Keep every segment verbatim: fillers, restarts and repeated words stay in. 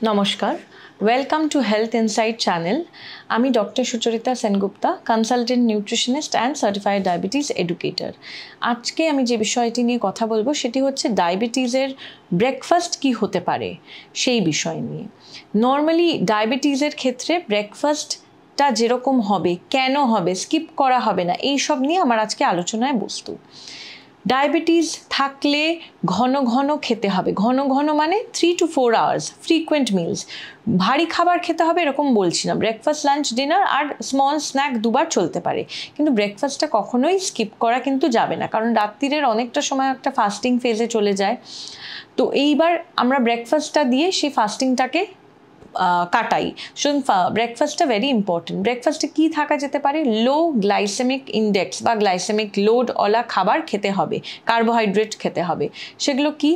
নমস্কার, welcome to health insight channel. আমি doctor Sucharita Sengupta, consultant nutritionist and certified diabetes educator. আজকে আমি যে বিষয়টি নিয়ে কথা বলবো সেটি হচ্ছে ডায়াবেটিসের ব্রেকফাস্ট কি হতে পারে সেই বিষয় নিয়ে। নর্মালি ডায়াবেটিসের ক্ষেত্রে ব্রেকফাস্টটা যেরকম হবে, কেন হবে, স্কিপ করা হবে না, এই সব নিয়ে আমার আজকে আলোচনায় বস্তু। ডায়াবেটিস থাকলে ঘন ঘন খেতে হবে, ঘন ঘন মানে three to four hours frequent meals. ভারী খাবার খেতে হবে এরকম বলছি না, ব্রেকফাস্ট, লাঞ্চ, ডিনার আর স্মল স্ন্যাক দুবার চলতে পারে, কিন্তু ব্রেকফাস্টটা কখনোই স্কিপ করা কিন্তু যাবে না, কারণ রাত্রিরের অনেকটা সময় একটা ফাস্টিং ফেজে চলে যায়। তো এইবার আমরা ব্রেকফাস্টটা দিয়ে সেই ফাস্টিংটাকে কাটাই। সুতরাং ব্রেকফাস্টটা ভেরি ইম্পর্টেন্ট। ব্রেকফাস্টে কী থাকা যেতে পারে? লো গ্লাইসেমিক ইন্ডেক্স বা গ্লাইসেমিক লোডওয়ালা খাবার খেতে হবে, কার্বোহাইড্রেট খেতে হবে। সেগুলো কি?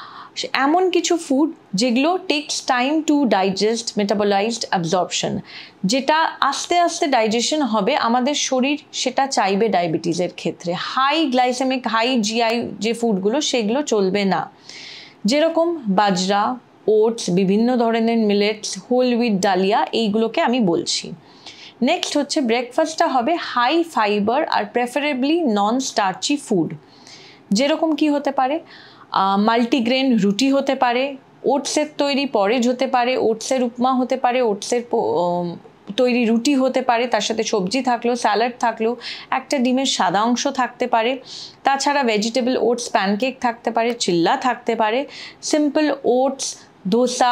এমন কিছু ফুড যেগুলো takes time to digest, metabolized, absorption, যেটা আস্তে আস্তে ডাইজেশন হবে, আমাদের শরীর সেটা চাইবে ডায়াবেটিসের ক্ষেত্রে। হাই গ্লাইসেমিক, হাই জিআই যে ফুডগুলো সেগুলো চলবে না, যেরকম বাজরা, ওটস, বিভিন্ন ধরনের মিলেটস, হোল হুইট, ডালিয়া, এইগুলোকে আমি বলছি। নেক্সট হচ্ছে ব্রেকফাস্টটা হবে হাই ফাইবার আর প্রেফারেবলি নন স্টার্চি ফুড। যেরকম কি হতে পারে? মাল্টিগ্রেন রুটি হতে পারে, ওটসের তৈরি পরেজ হতে পারে, ওটসের উপমা হতে পারে, ওটসের তৈরি রুটি হতে পারে, তার সাথে সবজি থাকলো, স্যালাড থাকলো, একটা ডিমের সাদা অংশ থাকতে পারে। তাছাড়া ভেজিটেবল ওটস প্যানকেক থাকতে পারে, চিল্লা থাকতে পারে, সিম্পল ওটস ধোসা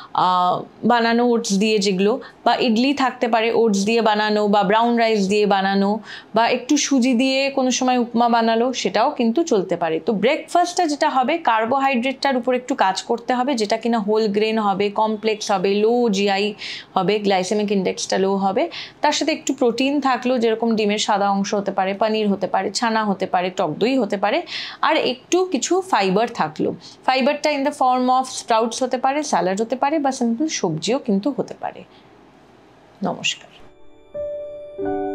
বানানো ওটস দিয়ে যেগুলো, বা ইডলি থাকতে পারে ওটস দিয়ে বানানো, বা ব্রাউন রাইস দিয়ে বানানো, বা একটু সুজি দিয়ে কোনো সময় উপমা বানালো, সেটাও কিন্তু চলতে পারে। তো ব্রেকফাস্টটা যেটা হবে, কার্বোহাইড্রেটটার উপর একটু কাজ করতে হবে, যেটা কিনা হোল গ্রেন হবে, কমপ্লেক্স হবে, লো জিআই হবে, গ্লাইসেমিক ইন্ডেক্সটা লো হবে। তার সাথে একটু প্রোটিন থাকলো, যেরকম ডিমের সাদা অংশ হতে পারে, পনির হতে পারে, ছানা হতে পারে, টক দই হতে পারে, আর একটু কিছু ফাইবার থাকলো। ফাইবারটা in the form of sprouts হতে পারে, স্যালাড হতে পারে, বা সিম্পল সবজিও কিন্তু হতে পারে। নমস্কার।